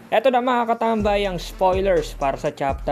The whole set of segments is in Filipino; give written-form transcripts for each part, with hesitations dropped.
Eto na mga katambay ang spoilers para sa chapter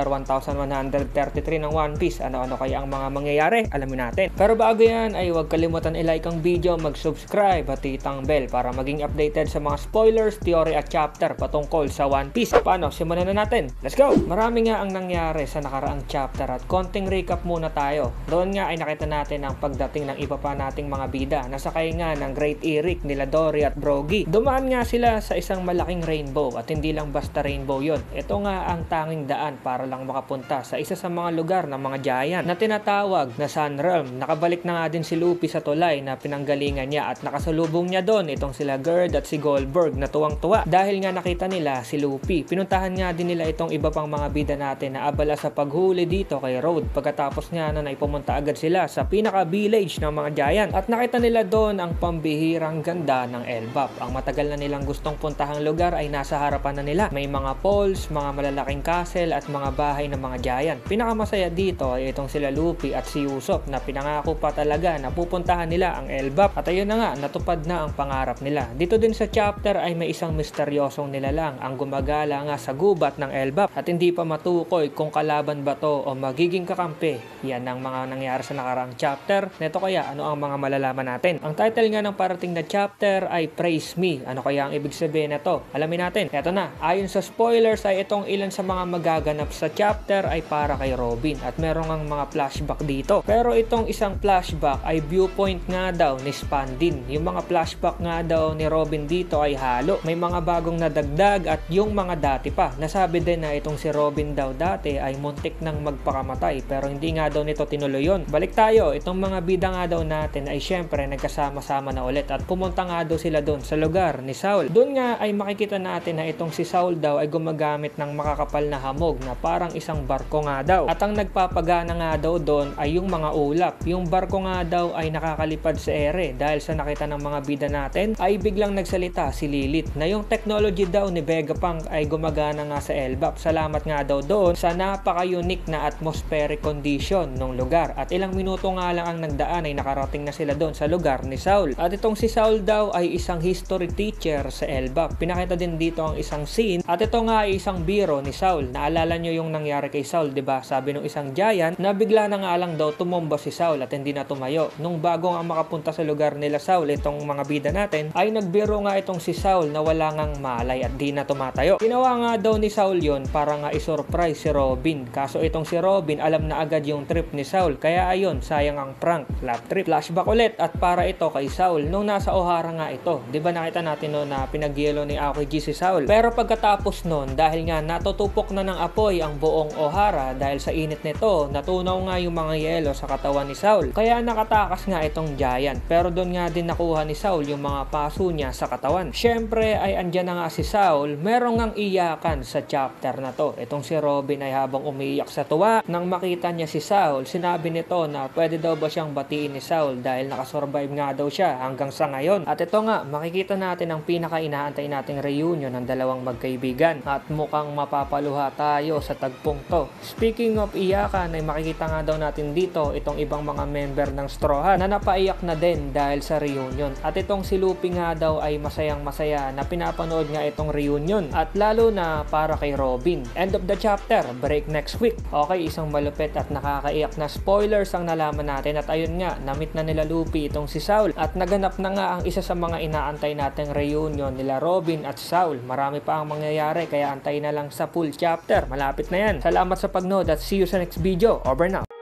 1133 ng One Piece. Ano-ano kaya ang mga mangyayari? Alamin natin. Pero bago yan ay huwag kalimutan i-like ang video, mag-subscribe at hitang bell para maging updated sa mga spoilers, theory at chapter patungkol sa One Piece. Paano? Simulan na natin. Let's go! Marami nga ang nangyari sa nakaraang chapter at konting recap muna tayo. Doon nga ay nakita natin ang pagdating ng iba pa nating mga bida. Nasakay nga ng Great Eric, nila Dory at Brogy. Dumaan nga sila sa isang malaking rainbow at hindi lang basta rainbow yon. Ito nga ang tanging daan para lang makapunta sa isa sa mga lugar ng mga giant na tinatawag na Sun Realm. Nakabalik na nga din si Luffy sa tulay na pinanggalingan niya at nakasalubong niya doon itong sila Gerd at si Goldberg na tuwang-tuwa dahil nga nakita nila si Luffy. Pinuntahan nga din nila itong iba pang mga bida natin na abala sa paghuli dito kay Road. Pagkatapos nga na ay pumunta agad sila sa pinaka-village ng mga giant at nakita nila doon ang pambihirang ganda ng Elbap. Ang matagal na nilang gustong puntahang lugar ay nasa harapan na nila. May mga falls, mga malalaking castle at mga bahay ng mga giant. Pinakamasaya dito ay itong sila Luffy at si Usopp na pinangako pa talaga na pupuntahan nila ang Elbap. At ayun na nga, natupad na ang pangarap nila. Dito din sa chapter ay may isang misteryosong nilalang ang gumagala nga sa gubat ng Elbap at hindi pa matukoy kung kalaban ba to o magiging kakampi. Yan ang mga nangyari sa nakaraang chapter. Neto kaya, ano ang mga malalaman natin? Ang title nga ng parating na chapter ay Praise Me. Ano kaya ang ibig sabihin na to? Alamin natin. Eto na. Ayon sa spoilers ay itong ilan sa mga magaganap sa chapter ay para kay Robin at meron ang mga flashback dito. Pero itong isang flashback ay viewpoint nga daw ni Spandin. Yung mga flashback nga daw ni Robin dito ay halo. May mga bagong nadagdag at yung mga dati pa. Nasabi din na itong si Robin daw dati ay muntik nang magpakamatay pero hindi nga daw nito tinuloy yun. Balik tayo, itong mga bida nga daw natin ay syempre nagkasama-sama na ulit at pumunta nga daw sila doon sa lugar ni Saul. Doon nga ay makikita natin na itong si Saul daw ay gumagamit ng makakapal na hamog na parang isang barko nga daw. At ang nagpapagana nga daw doon ay yung mga ulap. Yung barko nga daw ay nakakalipad sa ere dahil sa nakita ng mga bida natin ay biglang nagsalita si Lilith na yung technology daw ni Vegapunk ay gumagana nga sa Elbap. Salamat nga daw doon sa napaka-unique na atmospheric condition ng lugar. At ilang minuto nga lang ang nagdaan ay nakarating na sila doon sa lugar ni Saul. At itong si Saul daw ay isang history teacher sa Elbap. Pinakita din dito ang isang scene at ito nga ay isang biro ni Saul. Naalala nyo yung nangyari kay Saul, 'di ba? Sabi nung isang giant na bigla na nga lang daw tumumba si Saul at hindi na tumayo. Nung bago nga makapunta sa lugar nila Saul, itong mga bida natin, ay nagbiro nga itong si Saul na wala ngang malay at di na tumatayo. Ginawa nga daw ni Saul yon para nga isurprise si Robin. Kaso itong si Robin alam na agad yung trip ni Saul. Kaya ayun, sayang ang prank, lap trip. Flashback ulit at para ito kay Saul. Nung nasa Ohara nga ito, 'di ba nakita natin no na pinagyelo ni Aokiji si Saul. Pero pagkatapos nun, dahil nga natutupok na ng apoy ang buong Ohara dahil sa init nito, natunaw nga yung mga yelo sa katawan ni Saul. Kaya nakatakas nga itong giant. Pero doon nga din nakuha ni Saul yung mga paso niya sa katawan. Syempre ay andyan na nga si Saul, merong ngang iyakan sa chapter na to. Itong si Robin ay habang umiiyak sa tuwa, nang makita niya si Saul, sinabi nito na pwede daw ba siyang batiin ni Saul dahil nakasurvive nga daw siya hanggang sa ngayon. At ito nga, makikita natin ang pinaka-inaantay nating reunion ng dalawang magkaibigan. At mukhang mapapaluha tayo sa tagpong to. Speaking of iyakan, ay makikita nga daw natin dito itong ibang mga member ng Straw Hat na napaiyak na din dahil sa reunion. At itong si Luffy nga daw ay masayang masaya na pinapanood nga itong reunion. At lalo na para kay Robin. End of the chapter, break next week. Okay, isang malupit at nakakaiyak na spoilers ang nalaman natin. At ayun nga, namit na nila Luffy itong si Saul. At naganap na nga ang isa sa mga inaantay nating reunion nila Robin at Saul. Marami pa ang mangyayari kaya antay na lang sa full chapter. Malapit na yan. Salamat sa pagnood at see you sa next video. Over now.